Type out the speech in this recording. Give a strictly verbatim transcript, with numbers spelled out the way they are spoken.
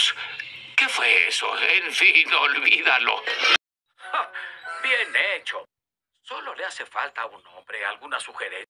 Dios. ¿Qué fue eso? En fin, olvídalo. Bien hecho. Solo le hace falta a un hombre, alguna sugerencia.